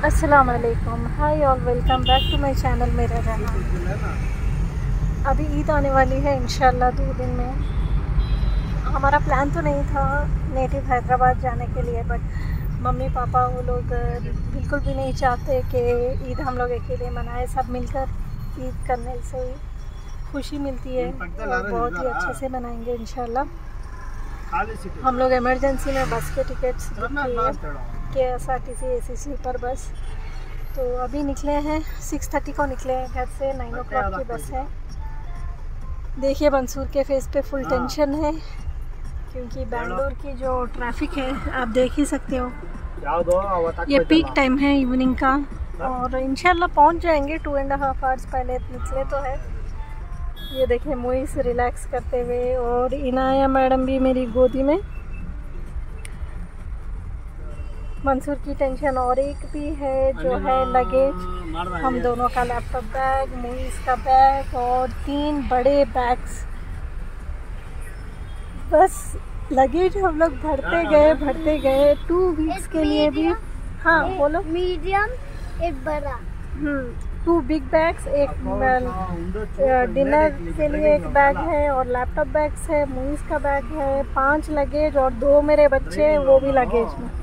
अस्सलाम वालेकुम, hi all, welcome back to my channel मेरा रहना। अभी ईद आने वाली है इंशाल्लाह 2 दिन में। हमारा प्लान तो नहीं था नेटिव हैदराबाद जाने के लिए, बट मम्मी पापा वो लोग बिल्कुल भी नहीं चाहते कि ईद हम लोग अकेले मनाएं। सब मिलकर ईद करने से खुशी मिलती है और बहुत ही अच्छे से मनाएंगे इंशाल्लाह। हम लोग इमरजेंसी में बस के tickets KSRTC AC sleeper bus. तो अभी निकले हैं 6:30 को निकले हैं घर से। 9 o'clock की बस है। देखिए मंसूर के फेस पे फुल टेंशन है क्योंकि बेंगलोर की जो ट्रैफिक है आप देख ही सकते हो। ये पीक टाइम है इवनिंग का और इंशाल्लाह पहुंच जाएंगे। 2.5 आवर्स पहले निकले तो है। ये देखिए मुइस रिलैक्स करते हुए और इनाया मैडम भी मेरी गोदी में। मंसूर की टेंशन और एक भी है जो है लगेज। हम दोनों का लैपटॉप बैग, मुइस का बैग और 3 बड़े बैग्स। बस लगेज हम लोग भरते गए 2 वीक्स के लिए भी। हाँ बोलो। मीडियम एक बड़ा। 2 बिग बैग्स, एक डिनर के लिए एक बैग है और लैपटॉप बैग्स है, मुइस का बैग है, 5 लगेज और 2 मेरे बच्चे वो भी लगेज में।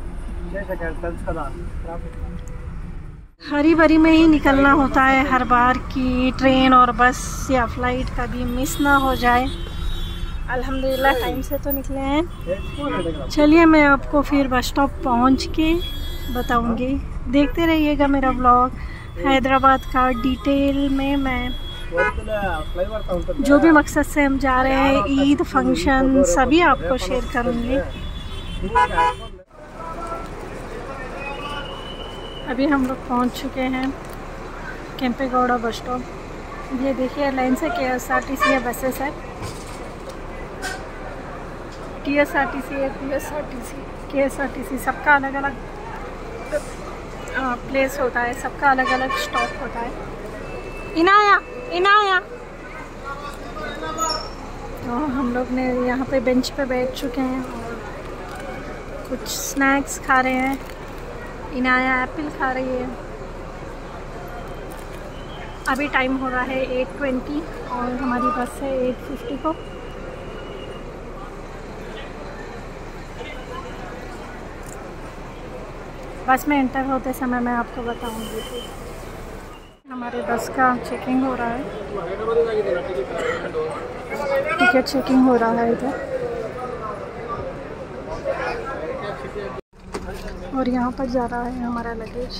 हरी भरी में ही निकलना होता है हर बार की ट्रेन और बस या फ्लाइट कभी मिस ना हो जाए। अल्हम्दुलिल्लाह टाइम से तो निकले हैं। चलिए मैं आपको फिर बस स्टॉप पहुँच के बताऊंगी। देखते रहिएगा मेरा व्लॉग। हैदराबाद का डिटेल में मैं जो भी मकसद से हम जा रहे हैं, ईद फंक्शन सभी आपको शेयर करूंगी। अभी हम लोग पहुंच चुके हैं केम्पेगौड़ा बस स्टॉप। ये देखिए लाइन से KSRTC है, बसेस है। TSRTC है, KSRTC सबका अलग अलग प्लेस होता है, सबका अलग अलग स्टॉप होता है। इनाया तो हम लोग ने यहाँ पे बेंच पे बैठ चुके हैं और कुछ स्नैक्स खा रहे हैं। इनाया एप्पल खा रही है। अभी टाइम हो रहा है 8:20 और हमारी बस है 8:50 को। बस में एंटर होते समय मैं आपको बताऊंगी। हमारे बस का चेकिंग हो रहा है, टिकट चेकिंग हो रहा है इधर। और यहाँ पर जा रहा है हमारा लगेज।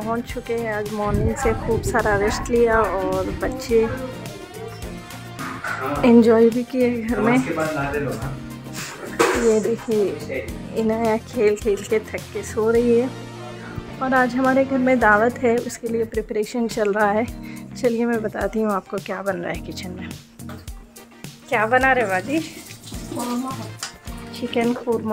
पहुंच चुके हैं। आज मॉर्निंग से खूब सारा रेस्ट लिया और बच्चे एंजॉय भी किए घर में। ये देखिए इनाया खेल खेल के थक के सो रही है और आज हमारे घर में दावत है, उसके लिए प्रिपरेशन चल रहा है। चलिए मैं बताती हूँ आपको क्या बन रहा है किचन में। क्या बना रहे बाजी? चिकन खुरमा।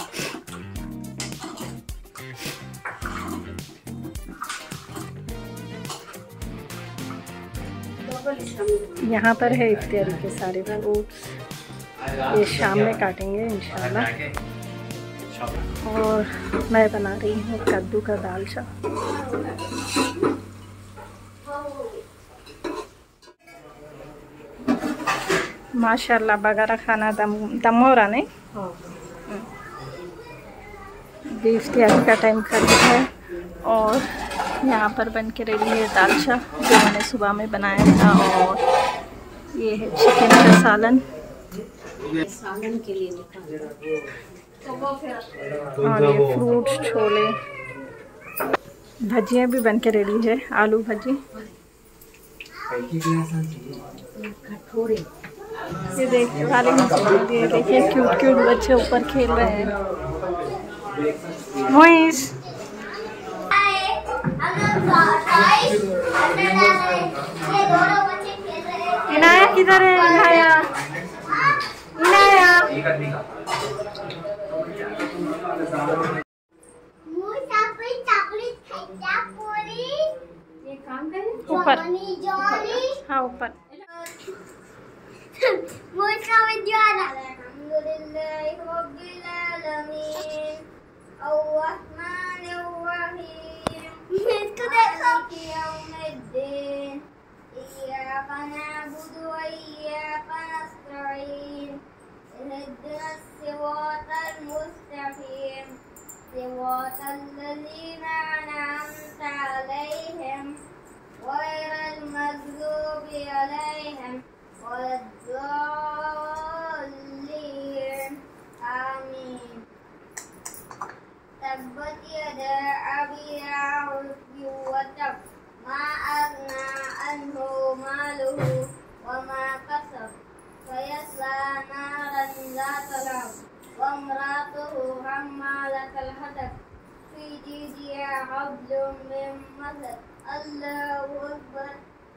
यहाँ पर है इफ्तारी के सारे फ्रूट्स, ये शाम में काटेंगे इंशाल्लाह। और मैं बना रही हूँ कद्दू का दालचा। माशाल्लाह बगारा खाना दम हो रहा नहीं। बीफ तैयारी का टाइम कर दिया है और यहाँ पर बन के रेडी है दालचा जो मैंने सुबह में बनाया था। और ये है चिकन का सालन के लिए और ये फ्रूट्स, छोले, भजियाँ भी बन के रेडी है, आलू भजी। ये देखिए देखिए क्यूट क्यूट बच्चे ऊपर खेल रहे हैं। मोइस इनाया किधर है? इनाया इनाया ऊपर। हाँ ऊपर। صراط الذين أنعمت عليهم غير المغضوب عليهم ولا الضالين آمين. تبت يدا أبي لهب وتب ما أغنى عنه ماله وما كسب سيصلى نارا ذات لهب وامرأته حمالة الحطب في جيدها حبل من مسد. الله أكبر.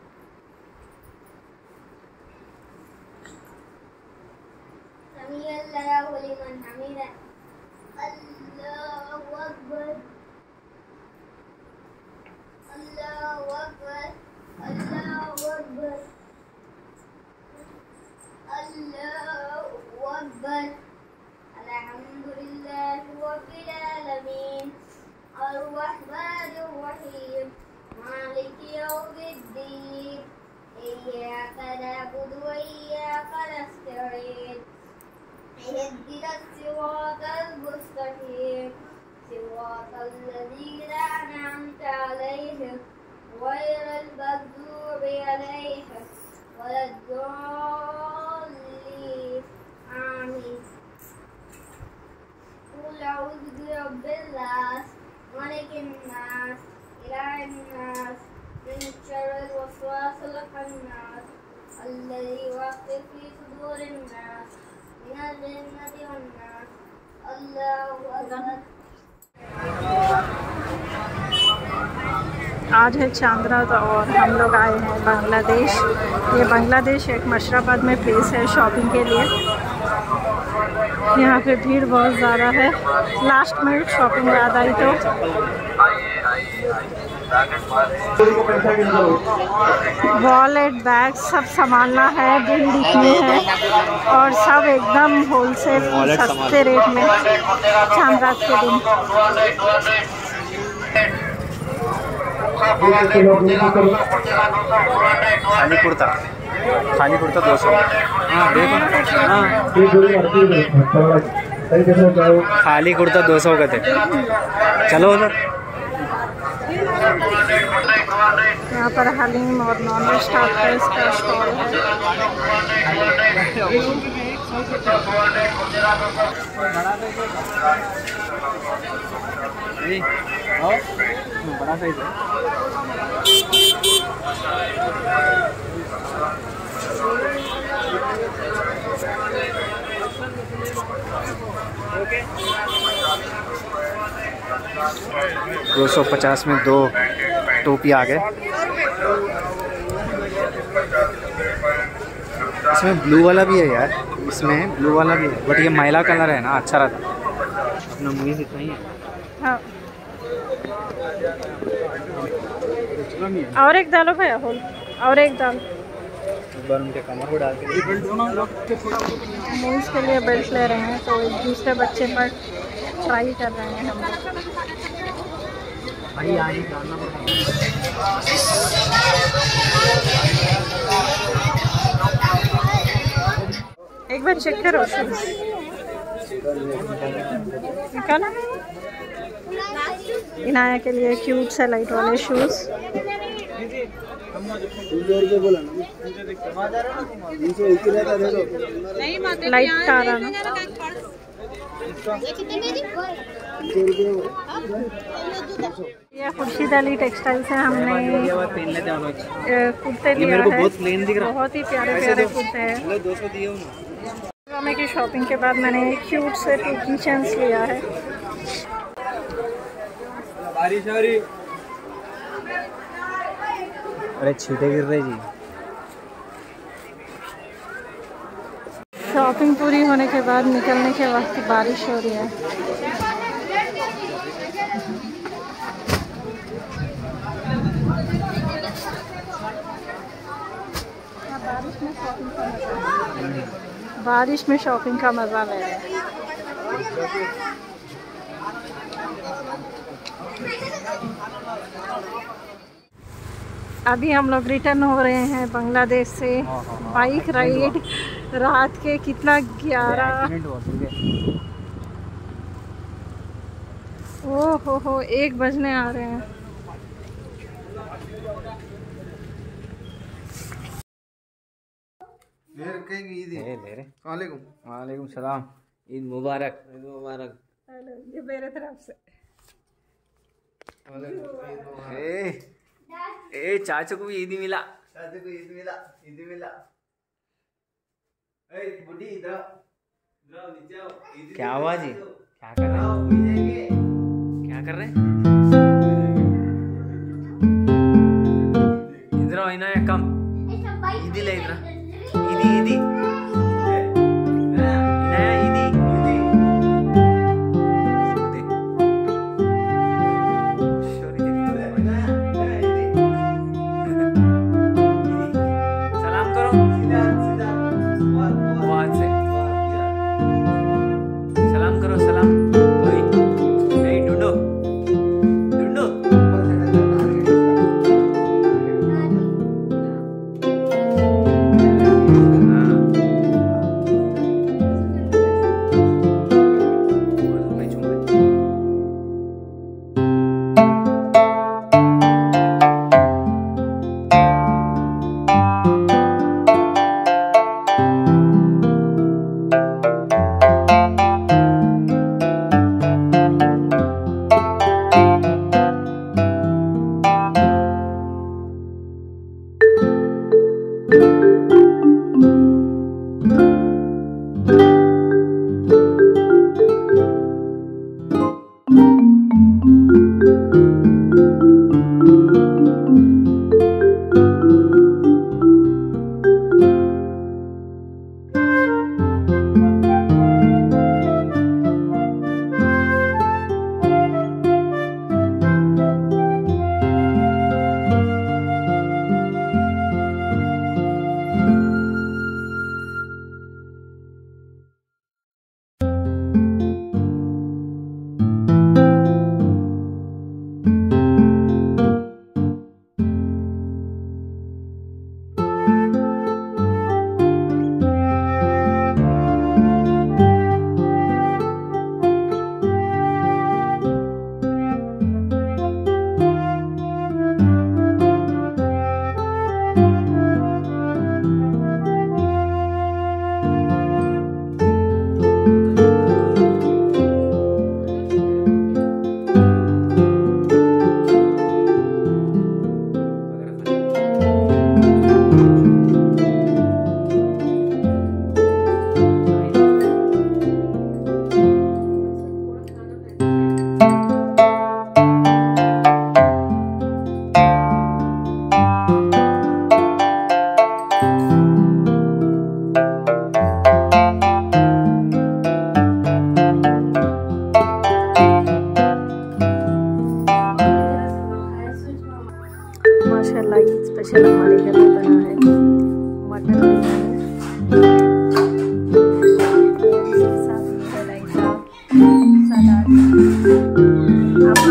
سمع الله لمن حمده. الله أكبر. الله أكبر. الله أكبر. الله أكبر. الحمد لله رب العالمين الرحمن الرحيم مالك يوم الدين إياك نعبد وإياك نستعين اهدنا الصراط المستقيم صراط الذين أنعمت عليهم غير المغضوب عليهم ولا الضالين آمين. قل أعوذ برب الناس ملك الناس إله الناس من شر الوسواس الخناس الذي يوسوس في صدور الناس من الجنة والناس. الله أكبر. आज है चांद रात और हम लोग आए हैं बांग्लादेश। ये बांग्लादेश एक मशराबाद में प्लेस है शॉपिंग के लिए। यहाँ पे भीड़ बहुत ज़्यादा है। लास्ट मिनट शॉपिंग याद आई तो वॉलेट, बैग सब संभालना है, बिल लिखनी है और सब एकदम होलसेल सस्ते रेट में चांद रात के दिन। खाली कुर्ता 200। खाली कुर्ता 200 का थे। चलो उधर। यहाँ पर हलीम और नॉन वेज का इसका स्टॉल है। बड़ा साइज है। दो 250 में 2 टोपी आ गए। इसमें ब्लू वाला भी है यार, इसमें ब्लू वाला भी है, बट ये मैला कलर है ना, अच्छा रहता। अपना मूवीज इतना ही है। हाँ। और एक डालो भैया, होल और एक डाल। एक बार उनके कमर को डाल के मूवीज के लिए बेल्ट ले रहे हैं, तो एक दूसरे बच्चे पर ट्राई कर रहे हैं हम लोग। भाई आगे डालना पड़ता एक बार चेक करो शूज निकाला। इनाया के लिए क्यूट से लाइट वाले शूज। लाइट आ रहा ना। ये खुर्शीद अली टेक्सटाइल से हमने कुर्ते लिया है। बहुत ही प्यारे प्यारे कुर्ते हैं। 200 दिए ड्रामे की शॉपिंग के बाद मैंने क्यूट से 2 कीचेन्स लिया है। बारिश हो रही। अरे छींटे गिर रहे जी। शॉपिंग पूरी होने के बाद निकलने के वक्त बारिश हो रही है। बारिश में शॉपिंग का मज़ा ले रहे हैं। अभी हम लोग रिटर्न हो रहे हैं बांग्लादेश से। बाइक राइड रात के कितना 11 हो 1 बजने आ रहे हैं। वालेकुम सलाम। ईद मुबारक। ईद मुबारक। ये मेरे तरफ से। ए चाचू को भी ईद मिला। बुढ़ी इधर क्या आवाज है? क्या कर रहे हैं? क्या कर रहे हैं? इधर आओ इनाया, कम ईदी ले इधर। ईदी ईदी इनाया, ईदी सलाम करो आवाज से। सलाम करो, सलाम। ढूंढो ढूंढो माशाल्लाह ईद स्पेशल हमारे घर में बना है मटन बिरयानी, इसके साथ में रायता, सलाद। आप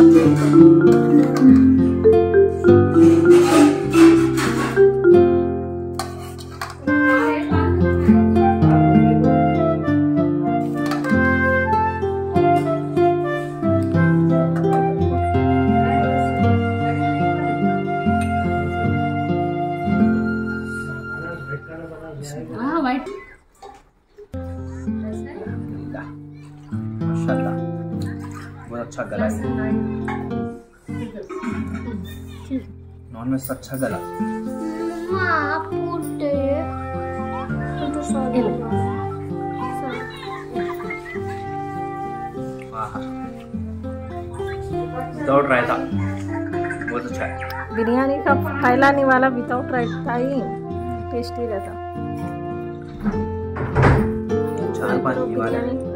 वाइट माशाल्लाह बहुत अच्छा गला है, नॉन वेज अच्छा गला। विदाउट रायता बहुत अच्छा है। बिरयानी का फैलाने वाला विदाउट रायता ही टेस्टी रहता। चार पाँच वाला